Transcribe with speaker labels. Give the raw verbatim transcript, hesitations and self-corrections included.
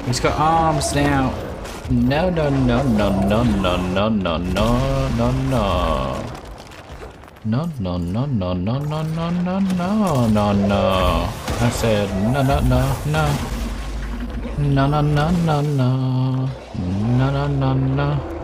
Speaker 1: He's got arms now. No, no, no, no, no, no, no, no, no, no, no. No, no, no, no, no, no, no, no, no, no, no. I said no, no, no, no. No, no, no, no, no. No, no, no, no.